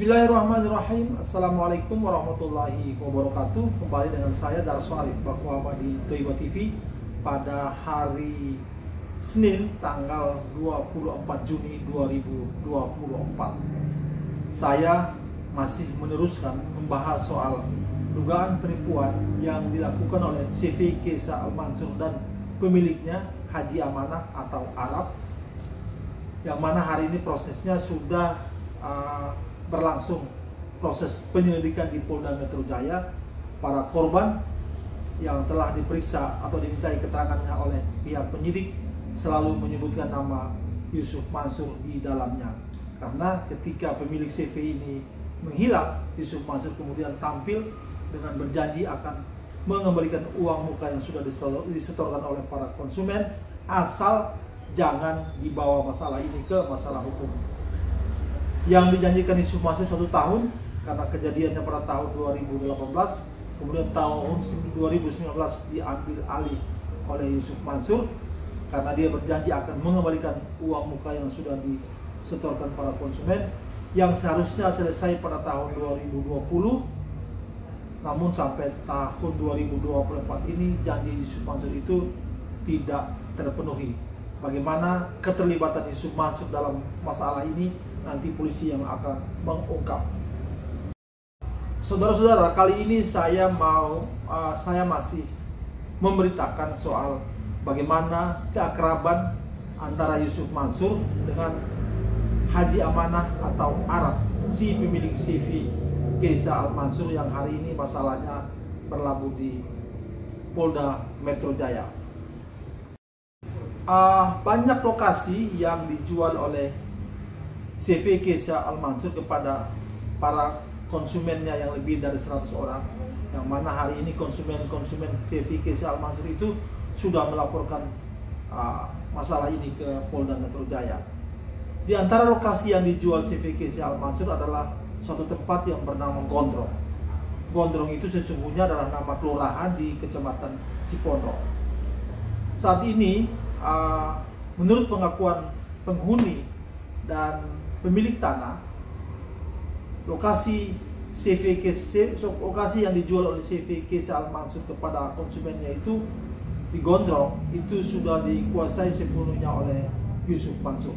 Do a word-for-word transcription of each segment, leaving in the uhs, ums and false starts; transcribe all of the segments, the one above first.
Bismillahirrahmanirrahim. Assalamualaikum warahmatullahi wabarakatuh. Kembali dengan saya Darso Arif Bakwama di Toiba T V pada hari Senin tanggal dua puluh empat Juni dua ribu dua puluh empat. Saya masih meneruskan membahas soal dugaan penipuan yang dilakukan oleh C V Kesa Al-Mansur dan pemiliknya Haji Amanah atau Arab, yang mana hari ini prosesnya sudah uh, berlangsung proses penyelidikan di Polda Metro Jaya. Para korban yang telah diperiksa atau dimintai keterangannya oleh pihak penyidik selalu menyebutkan nama Yusuf Mansur di dalamnya, karena ketika pemilik C V ini menghilang, Yusuf Mansur kemudian tampil dengan berjanji akan mengembalikan uang muka yang sudah disetorkan oleh para konsumen, asal jangan dibawa masalah ini ke masalah hukum. Yang dijanjikan Yusuf Mansur satu tahun karena kejadiannya pada tahun dua ribu delapan belas, kemudian tahun dua ribu sembilan belas diambil alih oleh Yusuf Mansur karena dia berjanji akan mengembalikan uang muka yang sudah disetorkan para konsumen yang seharusnya selesai pada tahun dua ribu dua puluh. Namun sampai tahun dua ribu dua puluh empat ini janji Yusuf Mansur itu tidak terpenuhi. Bagaimana keterlibatan Yusuf Mansur dalam masalah ini, nanti polisi yang akan mengungkap. Saudara-saudara, kali ini saya mau uh, saya masih memberitakan soal bagaimana keakraban antara Yusuf Mansur dengan Haji Amanah atau Arab, si pemilik C V Kesa Al-Mansur yang hari ini masalahnya berlabuh di Polda Metro Jaya. Uh, banyak lokasi yang dijual oleh C V Kesa Al-Mansur kepada para konsumennya yang lebih dari seratus orang, yang mana hari ini konsumen-konsumen C V Kesa Al-Mansur itu sudah melaporkan uh, masalah ini ke Polda Metro Jaya. Di antara lokasi yang dijual C V Kesa Al-Mansur adalah suatu tempat yang bernama Gondrong. Gondrong itu sesungguhnya adalah nama kelurahan di Kecamatan Cipondo. Saat ini uh, menurut pengakuan penghuni dan pemilik tanah, lokasi C V Kesa, lokasi yang dijual oleh C V Kesa Al-Mansur kepada konsumennya itu di Gondrong itu sudah dikuasai sepenuhnya oleh Yusuf Mansur.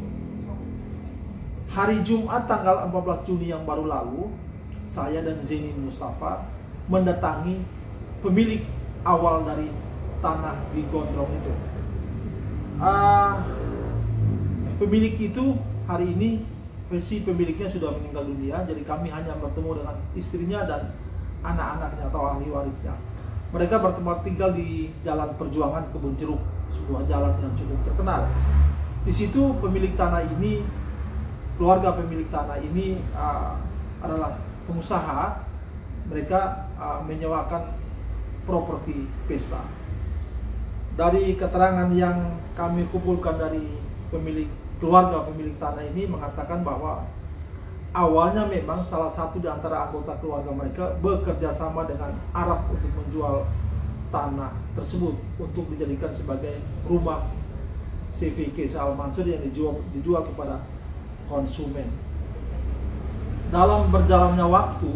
Hari Jumat tanggal empat belas Juni yang baru lalu, saya dan Zaini Mustafa mendatangi pemilik awal dari tanah di Gondrong itu. Uh, pemilik itu hari ini, si pemiliknya sudah meninggal dunia, jadi kami hanya bertemu dengan istrinya dan anak-anaknya atau ahli warisnya. Mereka bertempat tinggal di Jalan Perjuangan Kebun Jeruk, sebuah jalan yang cukup terkenal. Di situ pemilik tanah ini, keluarga pemilik tanah ini uh, adalah pengusaha. Mereka uh, menyewakan properti pesta. Dari keterangan yang kami kumpulkan dari pemilik keluarga pemilik tanah ini mengatakan bahwa awalnya memang salah satu di antara anggota keluarga mereka bekerja sama dengan Arab untuk menjual tanah tersebut untuk dijadikan sebagai rumah C V Kesa Al-Mansur yang dijual, dijual kepada konsumen. Dalam berjalannya waktu,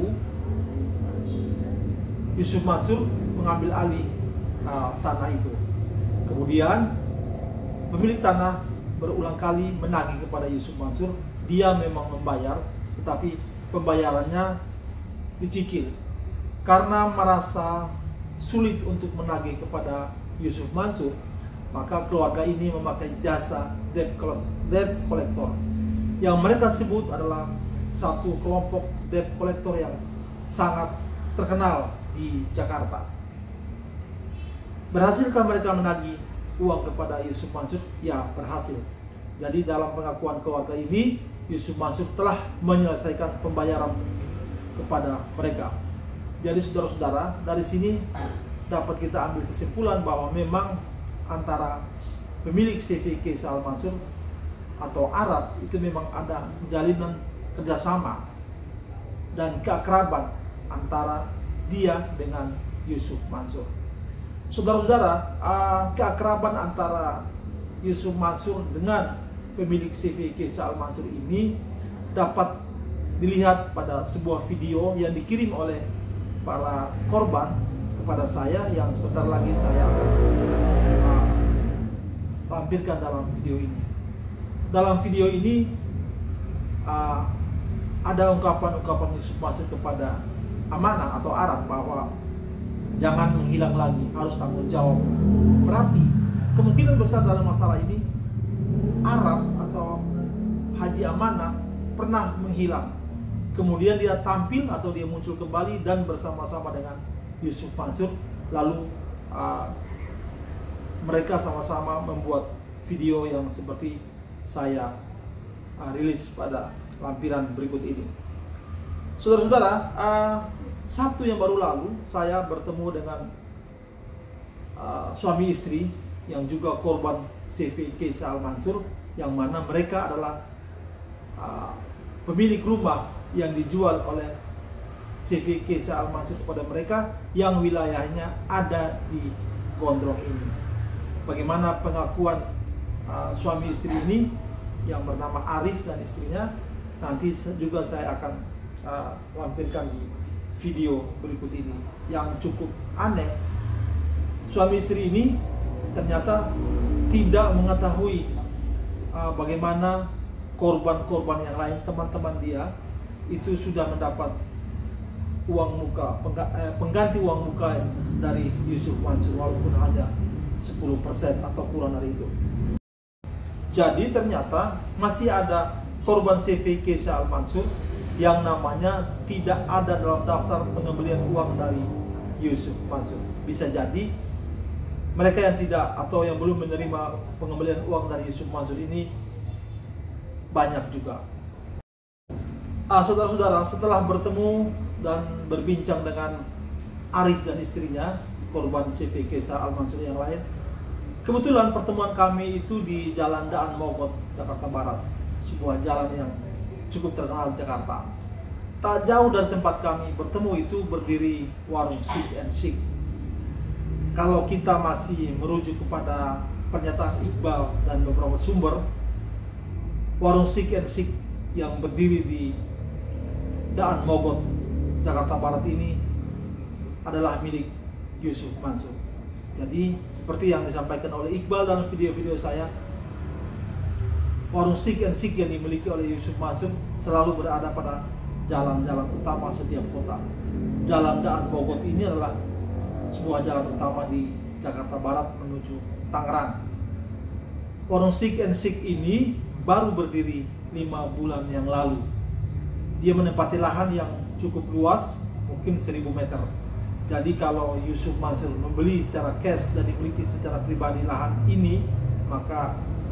Yusuf Mansur mengambil alih uh, tanah itu. Kemudian pemilik tanah berulang kali menagih kepada Yusuf Mansur. Dia memang membayar, tetapi pembayarannya dicicil. Karena merasa sulit untuk menagih kepada Yusuf Mansur, maka keluarga ini memakai jasa debt collector, yang mereka sebut adalah satu kelompok debt collector yang sangat terkenal di Jakarta. Berhasilkah mereka menagih uang kepada Yusuf Mansur? Ya, berhasil. Jadi dalam pengakuan keluarga ini, Yusuf Mansur telah menyelesaikan pembayaran kepada mereka. Jadi saudara-saudara, dari sini dapat kita ambil kesimpulan bahwa memang antara pemilik C V Kesa Al-Mansur atau Arab itu memang ada jalinan kerjasama dan keakraban antara dia dengan Yusuf Mansur. Saudara-saudara, keakraban antara Yusuf Mansur dengan pemilik C V Kesa Al-Mansur ini dapat dilihat pada sebuah video yang dikirim oleh para korban kepada saya, yang sebentar lagi saya akan uh, lampirkan dalam video ini. Dalam video ini uh, ada ungkapan-ungkapan Yusuf Mansur kepada Amanah atau Arab bahwa jangan menghilang lagi, harus tanggung jawab. Berarti kemungkinan besar dalam masalah ini Arab atau Haji Amanah pernah menghilang, kemudian dia tampil atau dia muncul kembali dan bersama-sama dengan Yusuf Mansur, lalu uh, mereka sama-sama membuat video yang seperti saya uh, rilis pada lampiran berikut ini. Saudara-saudara, uh, Sabtu yang baru lalu saya bertemu dengan uh, suami istri yang juga korban C V Keisa Al-Mansur, yang mana mereka adalah uh, pemilik rumah yang dijual oleh C V Keisa Al-Mansur kepada mereka, yang wilayahnya ada di Gondrong ini. Bagaimana pengakuan uh, suami istri ini yang bernama Arif dan istrinya, nanti juga saya akan uh, lampirkan di video berikut ini. Yang cukup aneh, suami istri ini ternyata tidak mengetahui uh, bagaimana korban-korban yang lain, teman-teman dia itu sudah mendapat uang muka, pengganti uang muka dari Yusuf Mansur, walaupun hanya sepuluh persen atau kurang dari itu. Jadi ternyata masih ada korban C V Keisa Al-Mansur yang namanya tidak ada dalam daftar pengembalian uang dari Yusuf Mansur. Bisa jadi mereka yang tidak atau yang belum menerima pengembalian uang dari Yusuf Mansur ini banyak juga. Ah, saudara-saudara, setelah bertemu dan berbincang dengan Arif dan istrinya, korban C V Keisa Al-Mansur yang lain, kebetulan pertemuan kami itu di Jalan Daan Mogot, Jakarta Barat, sebuah jalan yang cukup terkenal di Jakarta. Tak jauh dari tempat kami bertemu itu berdiri warung Stick and Shake. Kalau kita masih merujuk kepada pernyataan Iqbal dan beberapa sumber, warung Stick and Shake yang berdiri di Daan Mogot, Jakarta Barat ini adalah milik Yusuf Mansur. Jadi seperti yang disampaikan oleh Iqbal dalam video-video saya, warung Stick and Shake yang dimiliki oleh Yusuf Mansur selalu berada pada jalan-jalan utama setiap kota. Jalan Daan Mogot ini adalah sebuah jalan utama di Jakarta Barat menuju Tangerang. Warung Stick and Shake ini baru berdiri lima bulan yang lalu. Dia menempati lahan yang cukup luas, mungkin seribu meter. Jadi kalau Yusuf Mansur membeli secara cash dan dimiliki secara pribadi lahan ini, maka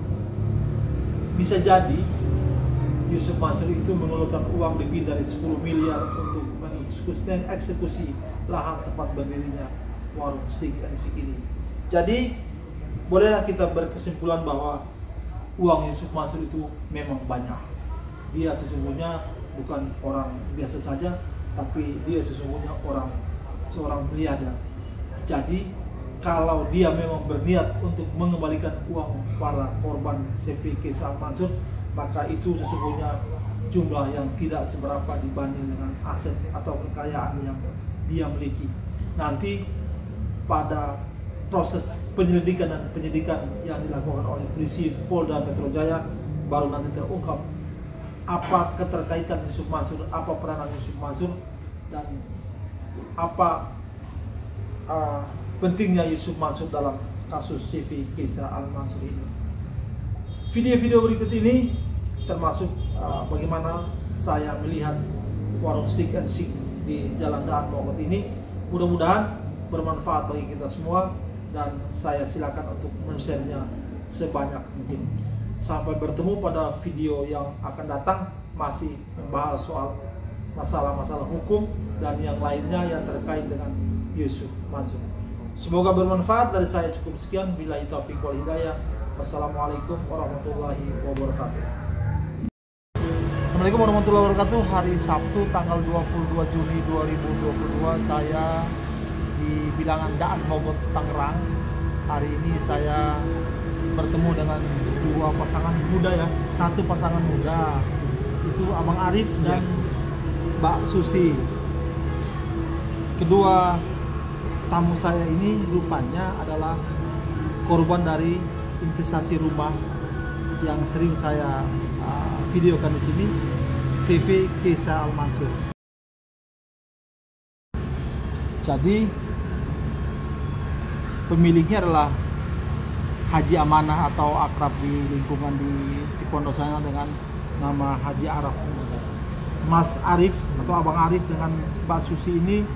bisa jadi Yusuf Mansur itu mengeluarkan uang lebih dari sepuluh miliar untuk mengeksekusi lahan tempat berdirinya warung Stick and Shake ini. Jadi bolehlah kita berkesimpulan bahwa uang Yusuf Mansur itu memang banyak. Dia sesungguhnya bukan orang biasa saja, tapi dia sesungguhnya orang seorang miliarder. Jadi kalau dia memang berniat untuk mengembalikan uang para korban C V Keisa Al-Mansur, maka itu sesungguhnya jumlah yang tidak seberapa dibanding dengan aset atau kekayaan yang dia miliki. Nanti pada proses penyelidikan dan penyidikan yang dilakukan oleh polisi Polda Metro Jaya, baru nanti terungkap apa keterkaitan Yusuf Mansur, apa peranan Yusuf Mansur, dan apa uh, pentingnya Yusuf Mansur dalam kasus C V Keisa Al-Mansur ini. Video-video berikut ini termasuk uh, bagaimana saya melihat warung Stick and Shake di Jalan Daan Mogot ini. Mudah-mudahan bermanfaat bagi kita semua, dan saya silakan untuk men-share-nya sebanyak mungkin. Sampai bertemu pada video yang akan datang, masih membahas soal masalah-masalah hukum dan yang lainnya yang terkait dengan Yusuf Mansur. Semoga bermanfaat. Dari saya cukup sekian. Billahi taufiq wal hidayah. Wassalamualaikum warahmatullahi wabarakatuh. Assalamualaikum warahmatullahi wabarakatuh. Hari Sabtu tanggal dua puluh dua Juni dua ribu dua puluh dua, saya di bilangan Daan Mogot, Tangerang. Hari ini saya bertemu dengan dua pasangan muda ya. Satu pasangan muda itu Abang Arif dan ya. Mbak Susi. Kedua tamu saya ini rupanya adalah korban dari investasi rumah yang sering saya uh, videokan di sini, C V Kesa Al-Mansur. Jadi pemiliknya adalah Haji Amanah atau akrab di lingkungan di Cipondoh sana dengan nama Haji Araf. Mas Arif atau Abang Arif dengan Mbak Susi ini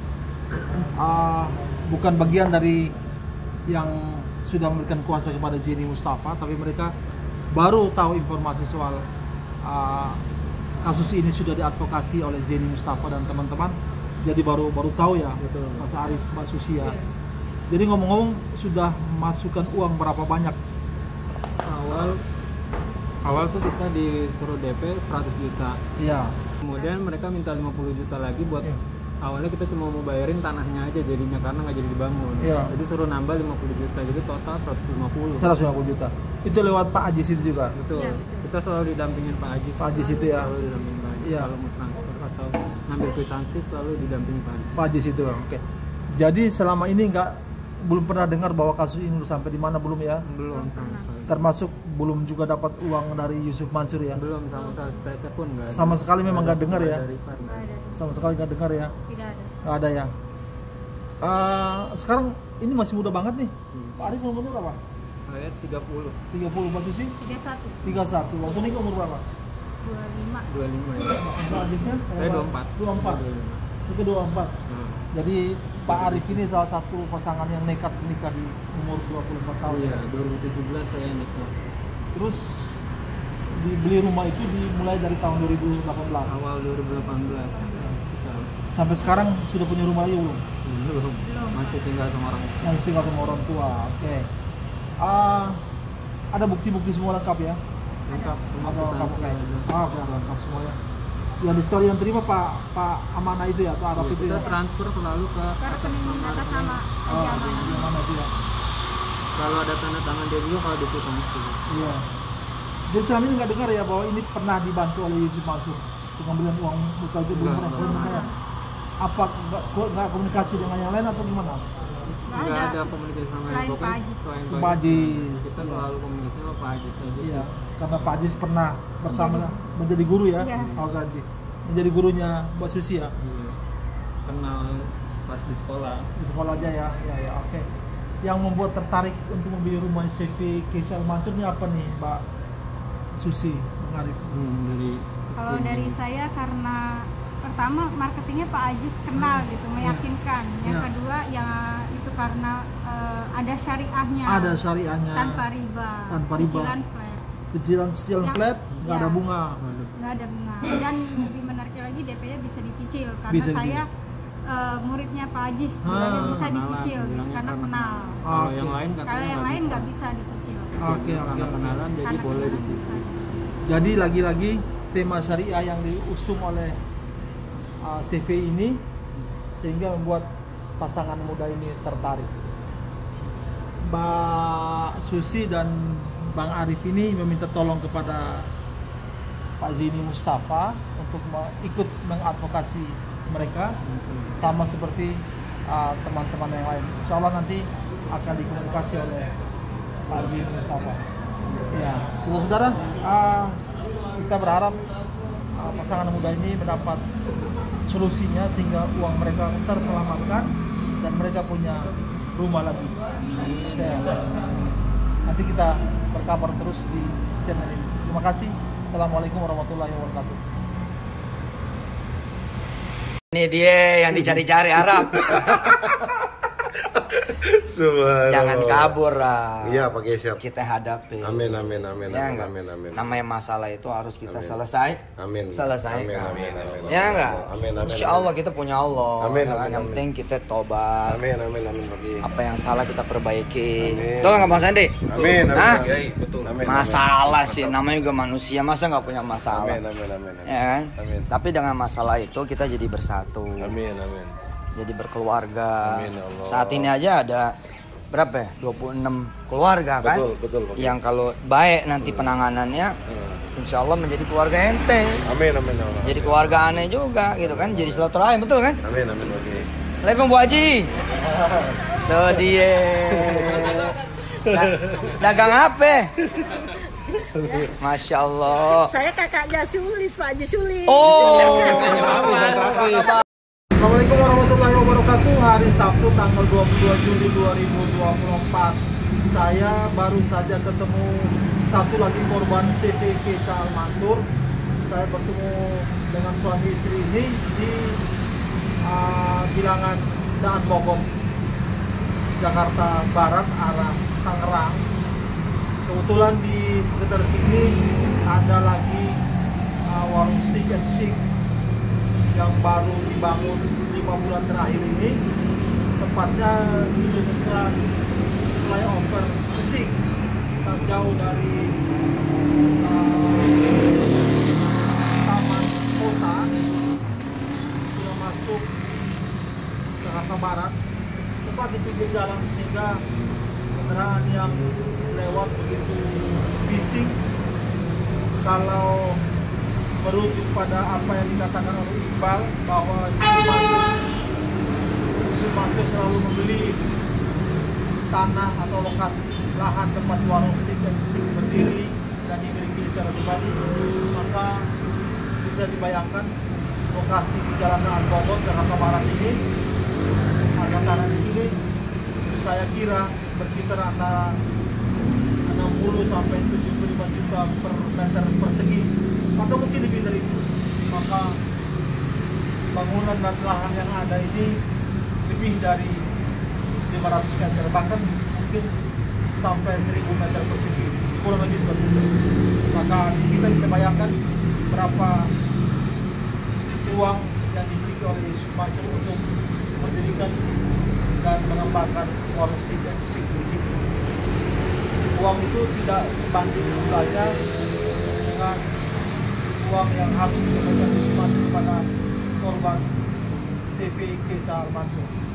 uh, bukan bagian dari yang sudah memberikan kuasa kepada Zeni Mustafa, tapi mereka baru tahu informasi soal uh, kasus ini sudah diadvokasi oleh Zeni Mustafa dan teman-teman. Jadi baru baru tahu ya, betul, Mas Arif, Mbak Susi ya. Jadi ngomong-ngomong, sudah masukkan uang berapa banyak? Awal awal tuh kita disuruh D P seratus juta. Iya. Kemudian mereka minta lima puluh juta lagi buat, iya. Awalnya kita cuma mau bayarin tanahnya aja jadinya karena nggak jadi dibangun. Iya. Jadi suruh nambah lima puluh juta, jadi total seratus lima puluh. seratus lima puluh juta. Itu lewat Pak Ajis itu juga. Betul. Ya, betul. Kita selalu didampingin Pak Ajis. Pak Ajis itu ya. Selalu didampingin Pak Ajis. Iya. Kalau mau transfer atau ngambil kwitansi selalu didampingin Pak Ajis. Pak Ajis itu, oke. Jadi selama ini nggak belum pernah dengar bahwa kasus ini udah sampai di mana, belum ya? Belum sama sekali. Termasuk belum juga dapat uang dari Yusuf Mansur ya? Belum sama sekali, spesial pun nggak. Sama sekali memang nggak dengar ya? Dari Pak, Nggak ada. Sama sekali nggak dengar ya? Tidak ada. Nggak ada ya? Uh, sekarang ini masih muda banget nih. Hmm. Pak Arif umur berapa? Saya tiga puluh. tiga puluh, Mbak Susi? tiga puluh satu. tiga puluh satu. Waktu ini umur berapa? dua puluh lima. dua puluh lima ya. Mbak Ajisnya? Saya dua puluh empat. dua puluh empat. Itu dua puluh empat. Nah. Jadi Pak Arif ini salah satu pasangan yang nekat menikah di umur dua puluh empat tahun. Iya, dua ribu tujuh belas saya nikah. Terus dibeli rumah itu dimulai dari tahun dua ribu delapan belas. Awal dua ribu delapan belas. Kita Sampai sekarang sudah punya rumah lagi belum? belum. Masih tinggal sama orang. Masih tinggal sama orang tua. Oke. Ah, ada bukti-bukti semua lengkap ya? Lengkap semua Ada lengkap, kwitansi oke. ada. Ah, oke, ada lengkap semua ya. Yang di story yang terima Pak Pak Amanah itu ya, atau Arab itu Kita ya? transfer selalu ke Ke rekening atas nama Oh, Haji Amanah. yang mana itu ya? Kalau ada tanda tangan dia juga kalau di kwitansi. Iya. Dan selama ini nggak dengar ya bahwa ini pernah dibantu oleh Yusuf Mansur pengambilan uang muka itu, belum Enggak, pernah, belum enggak. pernah ya? Apa nggak nggak komunikasi dengan yang lain atau gimana? Nggak Nggak ada. ada komunikasi sama Selain yang pokoknya Pak Ajis. selain Pak Ajis. Kita Iya. selalu komunikasi sama Pak Ajis aja. Iya, karena Pak Ajis pernah bersama menjadi, menjadi guru ya, Iya. oh, ganti. Menjadi gurunya Mbak Susi ya, Iya. Kenal pas di sekolah. di sekolah aja ya, ya, ya, oke. Yang membuat tertarik untuk membeli rumah C V Kesa Al-Mansur ini apa nih, Mbak Susi, Bang Arif? Hmm, dari Kalau dari saya karena pertama marketingnya Pak Ajis kenal gitu, meyakinkan. Yang Ya. kedua ya itu karena eh, ada syariahnya. Ada syariahnya, Tanpa riba. Tanpa riba. Cicilan flat. cicilan cicilan Ya. flat, nggak ada Ya. bunga. Waduh. Nggak ada bunga. Dan lebih menariknya lagi D P-nya bisa dicicil karena Bisa saya eh, muridnya Pak Ajis, Ah, bilangnya bisa kenalan, dicicil gitu, bilangnya karena karena- kenal. Kalau Oke. yang lain katanya Kalau yang nggak lain bisa. nggak bisa dicicil. Oke, Karena oke. kenalan jadi Karena boleh kenalan dicicil. bisa dicicil. Jadi lagi-lagi tema syariah yang diusung oleh uh, C V ini sehingga membuat pasangan muda ini tertarik. Mbak Susi dan Bang Arif ini meminta tolong kepada Pak Zeni Mustafa untuk me- ikut mengadvokasi mereka sama seperti uh, teman-teman yang lain. Insya Allah nanti akan dikomunikasi oleh Pak Zeni Mustafa. Ya, saudara-saudara, uh, kita berharap uh, pasangan muda ini mendapat solusinya sehingga uang mereka terselamatkan dan mereka punya rumah lagi. Oke. Nanti kita berkabar terus di channel ini. Terima kasih. Assalamualaikum warahmatullahi wabarakatuh. Ini dia yang dicari-cari Arab. Subhanallah. Jangan kabur lah. Iya, pakai siap. Kita hadapi. Amin, amin, amin, Ya amin, enggak? amin, amin. Namanya masalah itu harus kita Amin. selesai. Amin. Selesaikan. Amin, amin, amin. Ya enggak? Amin, amin. Insya Allah kita punya Allah. Amin, Ya kan? amin, Yang amin. penting kita tobat. Amin, amin, amin, Pak Kiai. Apa yang salah kita perbaiki. Amin. Betul nggak Bang Sandi? Amin, amin. Hah? Pak Kiai. Betul. Amin. Masalah sih, namanya juga manusia. Masa nggak punya masalah? Amin, amin, amin. amin. Ya kan? Amin. Tapi dengan masalah itu kita jadi bersatu. Amin, amin. Jadi berkeluarga. Amin, ya Allah. Saat ini aja ada berapa ya? dua puluh enam keluarga kan? Betul, betul, Pak Kiai. Yang kalau baik nanti penanganannya Hmm. insya Allah menjadi keluarga ente, Amin, amin, ya Allah. jadi keluarga aneh juga gitu kan, jadi silaturahim, betul kan? Amin, amin, Pak Kiai. Assalamualaikum Bu Haji. Tuh dia. Da- dagang apa? Masya Allah. Saya kakaknya Sulis, Pak Haji Sulis. Oh. Assalamualaikum warahmatullahi wabarakatuh. Hari Sabtu tanggal dua puluh dua Juli dua ribu dua puluh empat. Saya baru saja ketemu satu lagi korban C V Keisa Al-Mansur. Saya bertemu dengan suami istri ini di uh, bilangan Daan Bogor, Jakarta Barat, arah Tangerang. Kebetulan di sekitar sini ada lagi uh, warung Steak and Shake yang baru dibangun lima bulan terakhir ini, tepatnya di dekat flyover Besik, tak jauh dari uh, Taman Kota, sudah masuk Jakarta Barat, tepat di pinggir jalan, sehingga kendaraan yang lewat begitu bising. Kalau merujuk pada apa yang dikatakan oleh Iqbal bahwa Yusuf Mansur selalu membeli tanah atau lokasi lahan tempat warung Steak and Shake berdiri dan dimiliki secara pribadi, maka bisa dibayangkan lokasi di Jalan Daan Bogor, Jakarta Barat ini, harga tanah di sini saya kira berkisar antara enam puluh sampai tujuh puluh lima juta per meter persegi, atau mungkin lebih dari itu. Maka bangunan dan lahan yang ada ini lebih dari lima ratus meter, bahkan mungkin sampai seribu meter persegi, kurang lebih seperti itu. Maka kita bisa bayangkan berapa uang yang dimiliki oleh Yusuf Mansur untuk mendirikan dan mengembangkan warung Steak and Shake di sini. Uang itu tidak sebanding jumlahnya dengan uang yang harus diberikan Yusuf Mansur kepada korban C V Keisa Al-Mansur.